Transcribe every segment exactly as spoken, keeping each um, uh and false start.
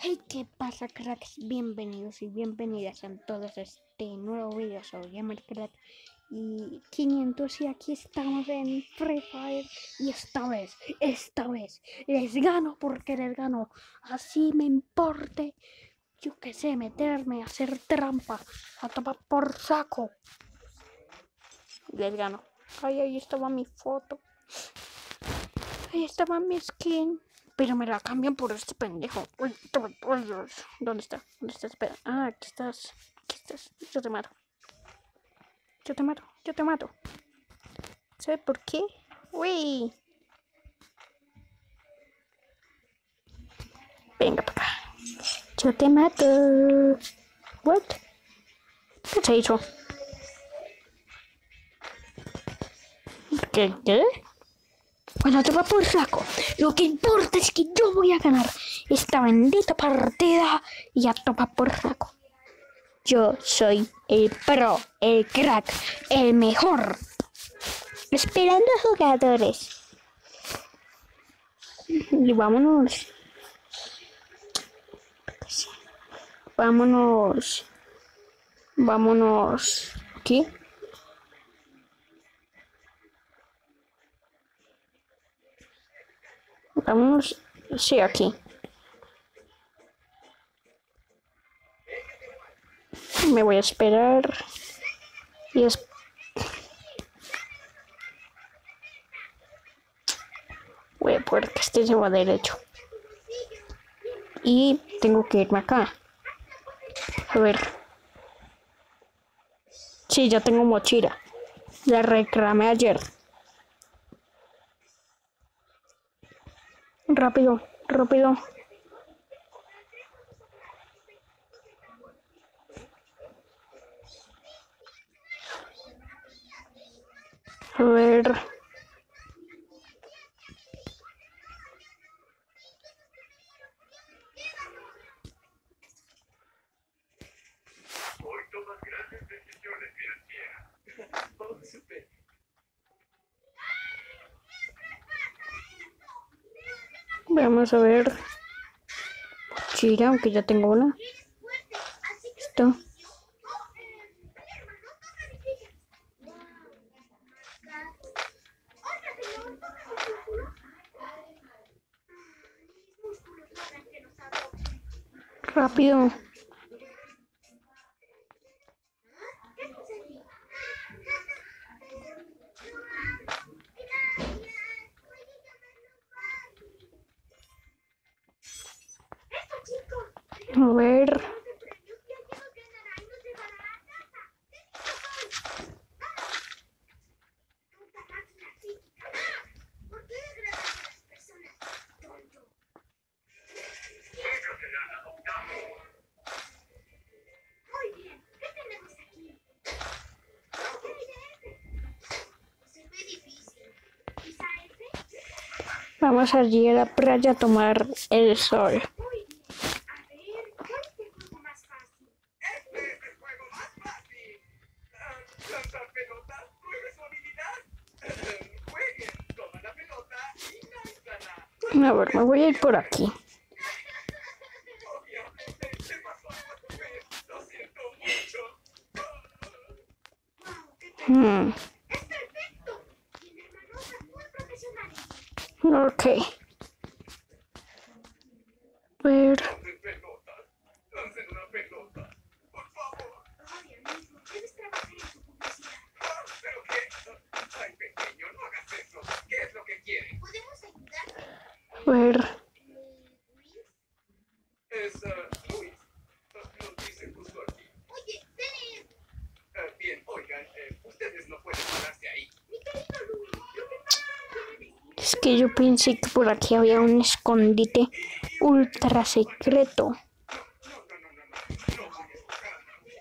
Hey, ¿qué pasa, cracks? Bienvenidos y bienvenidas a todos a este nuevo video. Soy GamerCrack y quinientos y aquí estamos en Free Fire y esta vez, esta vez les gano porque les gano. Así me importe, yo qué sé, meterme a hacer trampa, a tomar por saco. Les gano. Ay, ahí estaba mi foto. Ahí estaba mi skin. Pero me la cambian por este pendejo. Uy, uy, Dios. ¿Dónde está? ¿Dónde estás? Espera. Ah, aquí estás. Aquí estás. Yo te mato. Yo te mato. Yo te mato. ¿Sabes por qué? Uy. Venga para acá. Yo te mato. What? ¿Qué se hizo? ¿Qué? ¿Qué? Bueno, te va por saco. Lo que importa es que yo voy a ganar esta bendita partida y a tomar por saco. Yo soy el pro, el crack, el mejor. Esperando jugadores. Y vámonos. Vámonos. Vámonos. ¿Aquí? Vámonos. Sí, aquí. Me voy a esperar. Y es... Voy a poder que este se va derecho. Y tengo que irme acá. A ver. Sí, ya tengo mochila. La reclamé ayer. Rápido, rápido. A ver. Hoy tomas grandes decisiones financieras. Oh, super. Vamos a ver. Mochila, aunque ya tengo una. Esto. Rápido. A ver. Vamos allí a la playa a tomar el sol. Lanzar pelotas, pruebe su habilidad. Jueguen, toma la pelota y lánzala. A ver, me voy a ir por aquí. Obviamente, se pasó algo tu vez. Lo siento mucho. Hmm. Es perfecto. Tiene manos muy profesionales. Ok. A ver. Lancen pelotas. Lancen una pelota. Por favor. Oye, mismo, debes trabajar en su publicidad. Ah, ¿pero qué? Ay, pequeño, no hagas eso. ¿Qué es lo que quieren? ¿Podemos ayudarte? A ver. Eh, Luis. Es, uh, Luis. Uh, nos dice justo aquí. Oye, ven. Uh, bien, oigan, eh, ustedes no pueden pararse ahí. Mi querido Luis, lo que pasa es que debes ir. Es que yo pensé que por aquí había un escondite ultra secreto. No, no, no, no, no. No voy a escuchar a nadie.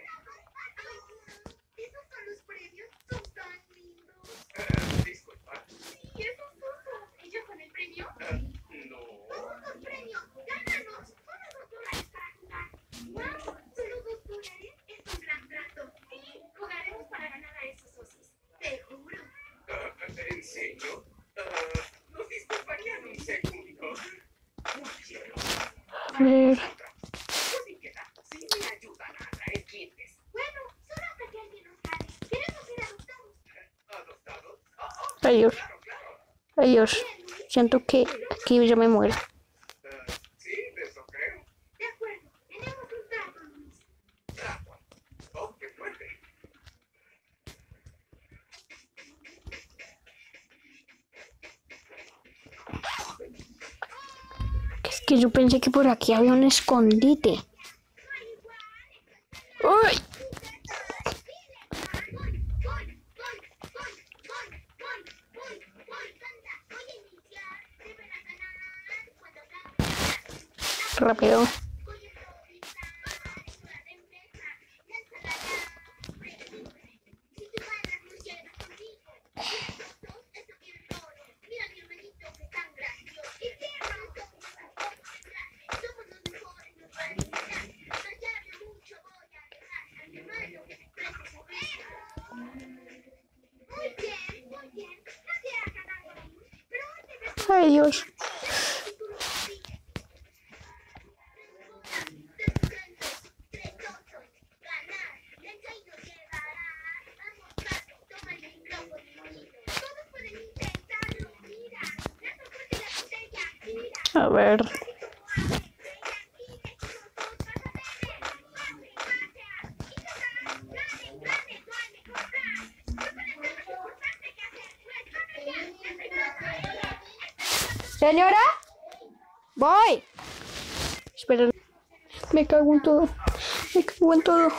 Esos son los premios. Son tan lindos. Eh, disculpa. ¿Y esos son? ¿Ellos con el premio? Eh, no. ¡Vamos con premio! ¡Gánanos! ¡Solo dos dólares para jugar! ¡Wow! ¿Solo dos dólares? Es un gran trato. Sí, jugaremos para ganar a esos socios. Te juro. Uh, ¿En serio? Uh, nos disculparían un segundo. No quiero. A ver. Si me ayudan a atraer clientes. Bueno, solo hasta que alguien nos gane. Queremos ser adoptados. ¿Adoptados? Adiós. Claro, claro. Adiós. Siento que aquí yo me muero. Eh, sí, eso creo. De acuerdo, tenemos un trato, Luis. Trato. Oh, qué fuerte. Es que yo pensé que por aquí había un escondite. ¡Uy! Rápido. Ay, Dios. A ver. Señora, voy. Espera. Me cago en todo. Me cago en todo.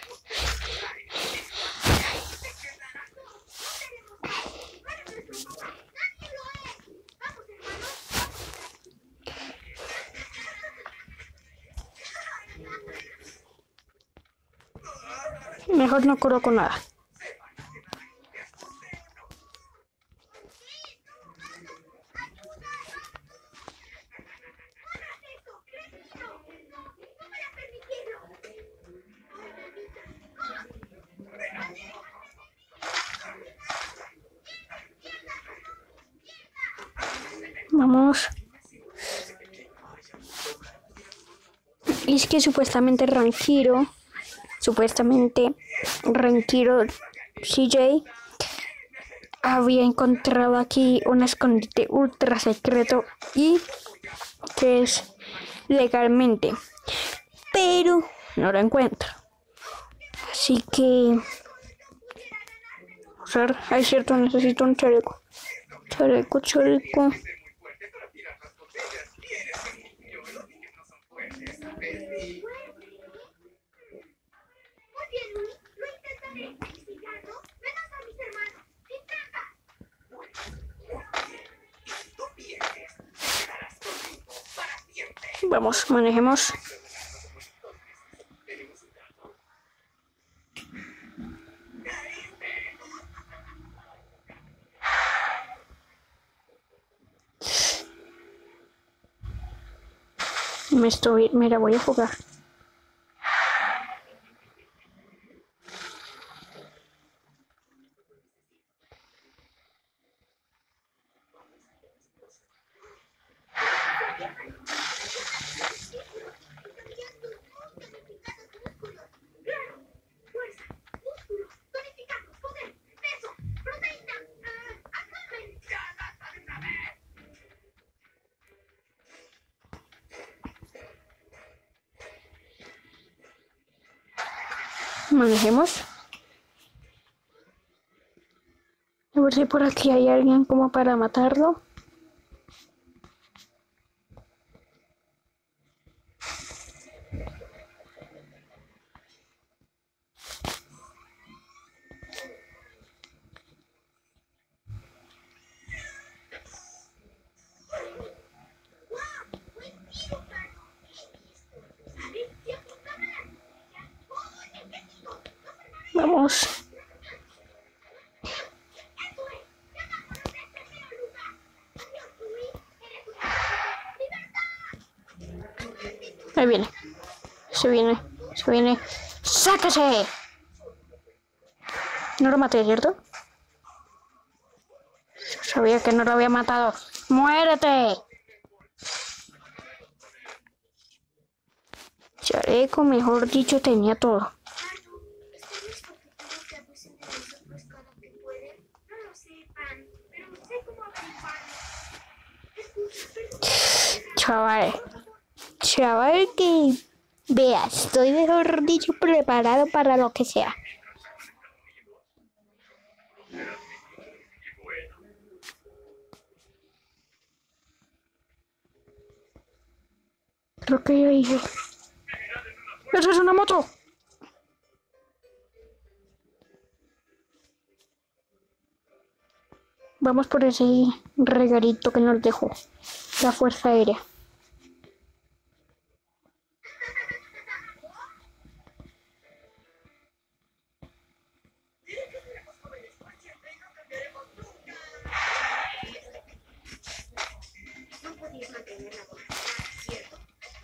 Mejor no corro con nada. Vamos. Y es que supuestamente Rankiro, supuestamente Rankiro C J había encontrado aquí un escondite ultra secreto y que es legalmente, pero no lo encuentro. Así que, a ver, hay cierto, necesito un chaleco. Chaleco, chaleco. Vamos, manejemos. Me estoy, mira, voy a jugar. Manejemos. A ver si por aquí hay alguien como para matarlo. Vamos. Ahí viene. Se viene. Se viene. ¡Sáquese! No lo maté, ¿cierto? Sabía que no lo había matado. ¡Muérete! Chaleco, mejor dicho, tenía todo. Pardo, ¿estarías confundido que abusen de nosotros cada que pueden? No lo sé, Pan, pero sé cómo averiguarlo. Chaval, chaval que vea, estoy mejor dicho preparado para lo que sea. Creo que yo dije, ¡eso es una moto! Vamos por ese regalito que nos dejó la Fuerza Aérea. No podías mantener la voluntad, ¿cierto?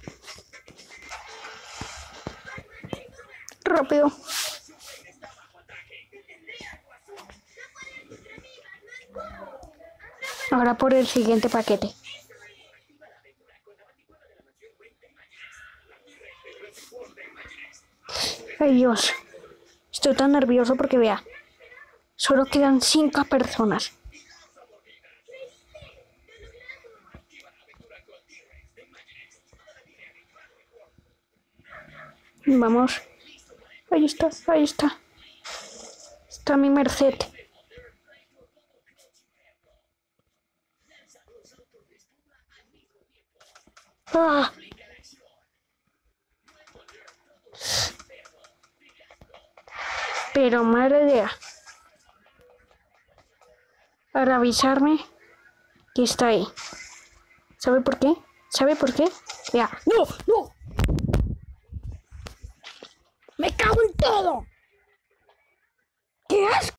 Rápido. Ahora por el siguiente paquete. Ay Dios, estoy tan nervioso porque vea, solo quedan cinco personas. Vamos, ahí está, ahí está, está mi Merced. ¡Ah! Pero madre idea. Para avisarme que está ahí. ¿Sabe por qué? ¿Sabe por qué? Vea. ¡No! ¡No! ¡Me cago en todo! ¿Qué asco!